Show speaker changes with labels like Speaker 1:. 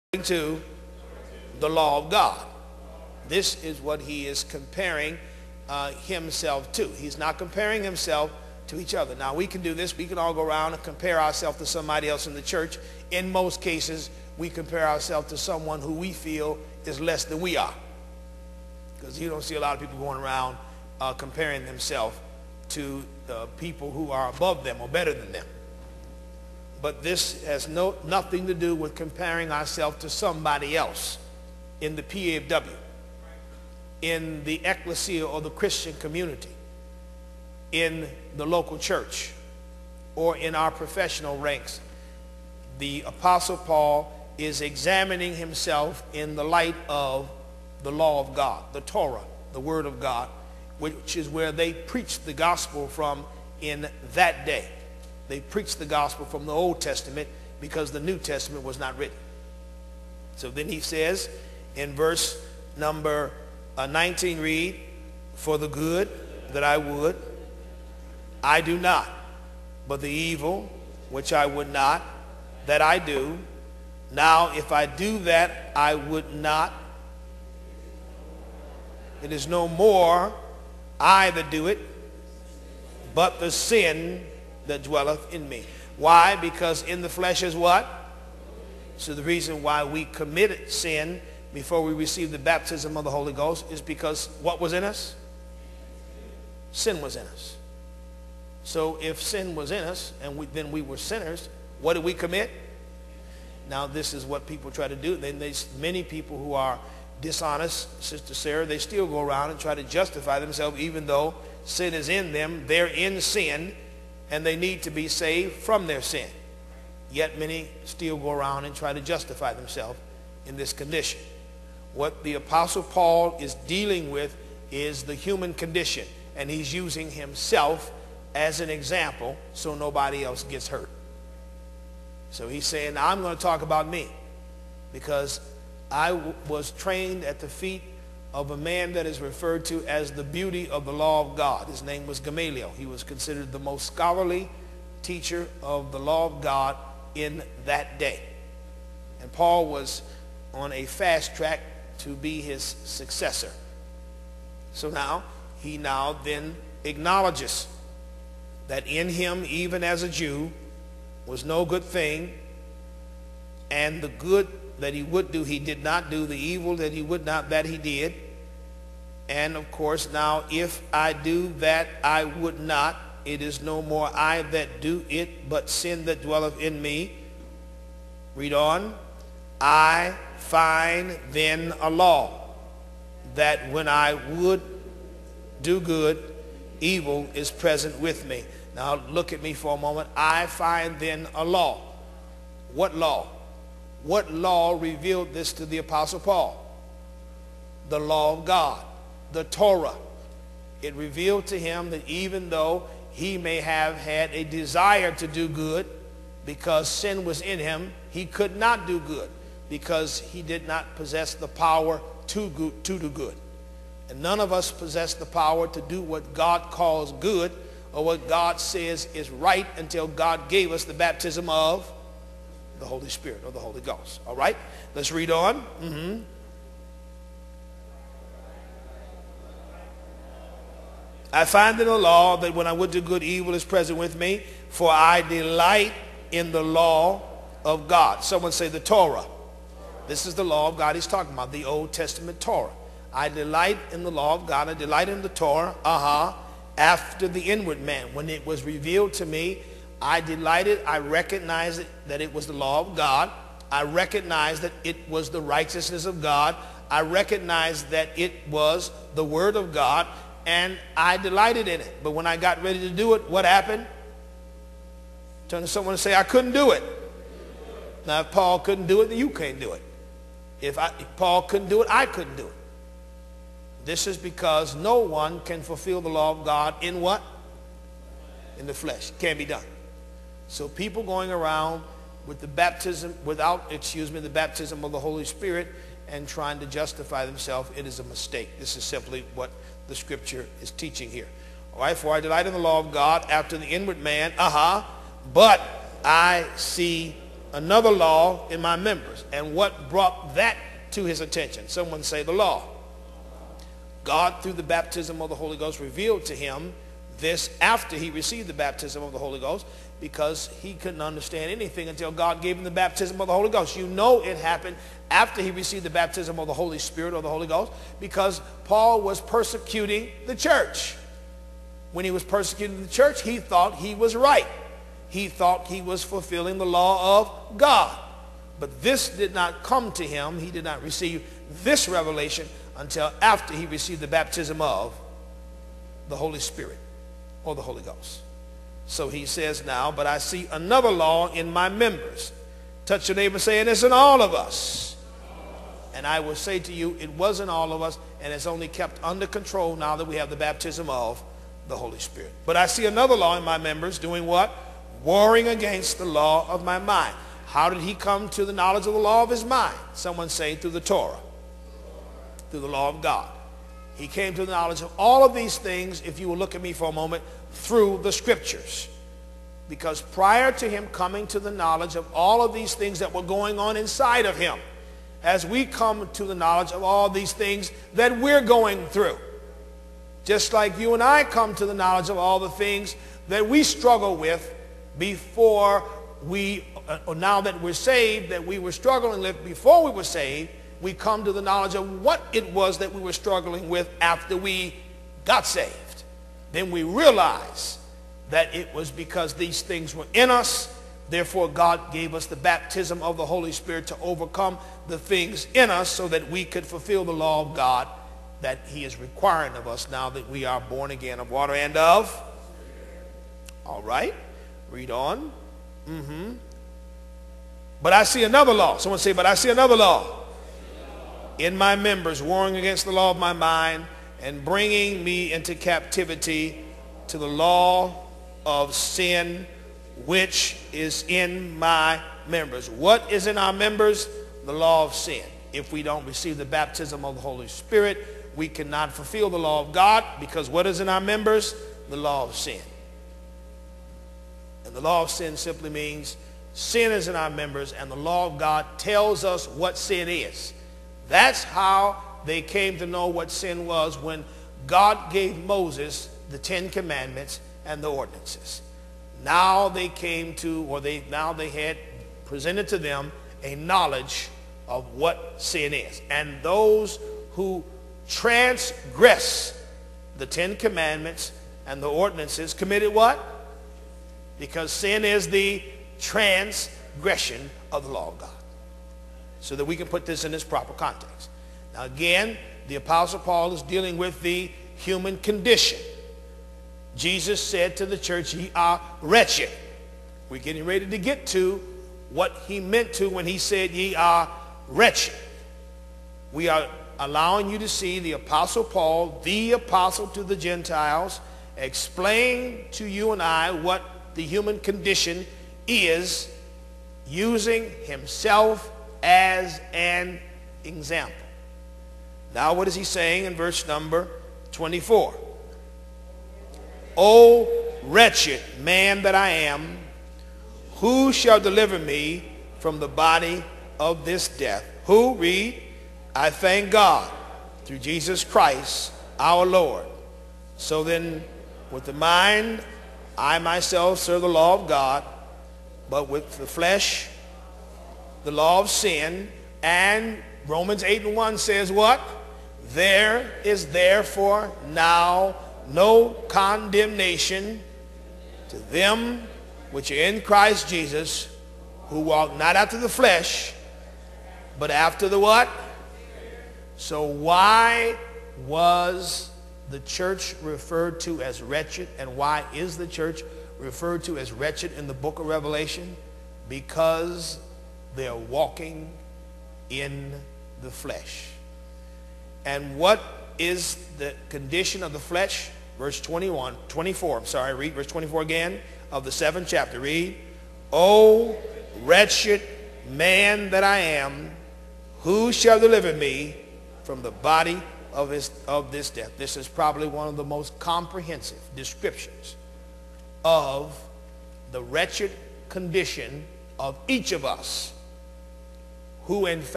Speaker 1: to the law of God. This is what he is comparing himself to. He's not comparing himself to each other. Now, we can do this. We can all go around and compare ourselves to somebody else in the church. In most cases, we compare ourselves to someone who we feel is less than we are. Because you don't see a lot of people going around comparing themselves to people who are above them or better than them. But this has nothing to do with comparing ourselves to somebody else in the PAW, in the ecclesia or the Christian community, in the local church, or in our professional ranks. The Apostle Paul is examining himself in the light of the law of God, the Torah, the Word of God, which is where they preached the gospel from in that day. They preached the gospel from the Old Testament because the New Testament was not written. So then he says in verse number 19, read, "For the good that I would, I do not, but the evil which I would not, that I do. Now if I do that I would not, it is no more I that do it, but the sin that dwelleth in me." Why? Because in the flesh is what? So the reason why we committed sin before we received the baptism of the Holy Ghost is because what was in us? Sin was in us. So if sin was in us and then we were sinners, what did we commit? Now this is what people try to do. Then there's many people who are dishonest, Sister Sarah, they still go around and try to justify themselves even though sin is in them. They're in sin and they need to be saved from their sin. Yet many still go around and try to justify themselves in this condition. What the Apostle Paul is dealing with is the human condition, and he's using himself as an example so nobody else gets hurt. So he's saying, now I'm going to talk about me because I was trained at the feet of a man that is referred to as the beauty of the law of God. His name was Gamaliel. He was considered the most scholarly teacher of the law of God in that day. And Paul was on a fast track to be his successor. So now, he then acknowledges that in him, even as a Jew, was no good thing, and the good that he would do, he did not do. The evil that he would not, that he did. And of course, now if I do that I would not, it is no more I that do it, but sin that dwelleth in me. Read on. I find then a law, that when I would do good, evil is present with me. Now look at me for a moment. I find then a law. What law? What law revealed this to the Apostle Paul? The law of God, the Torah. It revealed to him that even though he may have had a desire to do good, because sin was in him, he could not do good because he did not possess the power to do good. And none of us possess the power to do what God calls good or what God says is right until God gave us the baptism of the Holy Spirit or the Holy Ghost. All right, let's read on. I find in the law that when I would do good, evil is present with me, for I delight in the law of God. Someone say the Torah. This is the law of God he's talking about, the Old Testament Torah. I delight in the law of God. I delight in the Torah. After the inward man. When it was revealed to me, I delighted. I recognized that it was the law of God. I recognized that it was the righteousness of God. I recognized that it was the Word of God, and I delighted in it. But when I got ready to do it, what happened? Turn to someone and say, I couldn't do it. Now, if Paul couldn't do it, then you can't do it. If Paul couldn't do it, I couldn't do it. This is because no one can fulfill the law of God in what? In the flesh. It can't be done. So people going around with the baptism, the baptism of the Holy Spirit and trying to justify themselves, it is a mistake. This is simply what the scripture is teaching here. All right, for I delight in the law of God after the inward man, but I see another law in my members. And what brought that to his attention? Someone say the law. God, through the baptism of the Holy Ghost, revealed to him this after he received the baptism of the Holy Ghost, because he couldn't understand anything until God gave him the baptism of the Holy Ghost. You know it happened after he received the baptism of the Holy Spirit or the Holy Ghost, because Paul was persecuting the church. When he was persecuting the church, he thought he was right. He thought he was fulfilling the law of God. But this did not come to him. He did not receive this revelation until after he received the baptism of the Holy Spirit or the Holy Ghost. So he says now, but I see another law in my members. Touch your neighbor, say, and it's in all of us. And I will say to you, it wasn't all of us, and it's only kept under control now that we have the baptism of the Holy Spirit. But I see another law in my members, doing what? Warring against the law of my mind. How did he come to the knowledge of the law of his mind? Someone say, through the Torah, through the law of God. He came to the knowledge of all of these things, if you will look at me for a moment, through the scriptures. Because prior to him coming to the knowledge of all of these things that were going on inside of him, as we come to the knowledge of all these things that we're going through, just like you and I come to the knowledge of all the things that we struggle with before we, or now that we're saved, that we were struggling with before we were saved, we come to the knowledge of what it was that we were struggling with after we got saved. Then we realize that it was because these things were in us. Therefore, God gave us the baptism of the Holy Spirit to overcome the things in us so that we could fulfill the law of God that he is requiring of us now that we are born again of water and of. All right. Read on. But I see another law. Someone say, but I see another law in my members, warring against the law of my mind and bringing me into captivity to the law of sin which is in my members. What is in our members? The law of sin. If we don't receive the baptism of the Holy Spirit, we cannot fulfill the law of God, because what is in our members? The law of sin. And the law of sin simply means sin is in our members, and the law of God tells us what sin is. That's how they came to know what sin was, when God gave Moses the 10 commandments and the ordinances. Now they came to, or now they had presented to them a knowledge of what sin is. And those who transgress the 10 commandments and the ordinances committed what? Because sin is the transgression of the law of God. So that we can put this in its proper context. Now again, the Apostle Paul is dealing with the human condition. Jesus said to the church, ye are wretched. We're getting ready to get to what he meant to when he said ye are wretched. We are allowing you to see the Apostle Paul, the apostle to the Gentiles, explain to you and I what the human condition is, using himself as an example. Now what is he saying in verse number 24? O wretched man that I am, who shall deliver me from the body of this death? Who? Read. I thank God through Jesus Christ our Lord. So then, with the mind, I myself serve the law of God, but with the flesh, the law of sin. And Romans 8:1 says what? There is therefore now no condemnation to them which are in Christ Jesus, who walk not after the flesh, but after the what? So why was the church referred to as wretched, and why is the church referred to as wretched in the book of Revelation? Because they are walking in the flesh. And what is the condition of the flesh? Verse 24, read verse 24 again of the 7th chapter. Read. O wretched man that I am, who shall deliver me from the body of this death? This is probably one of the most comprehensive descriptions of the wretched condition of each of us who in